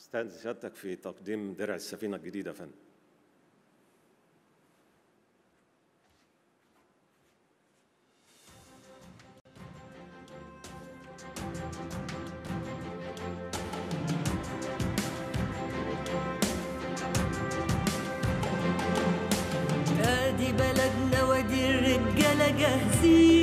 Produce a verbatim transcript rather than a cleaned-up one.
استاذن سيادتك في تقديم درع السفينة الجديدة يا فندم. ادي بلدنا وادي الرجالة جاهزين،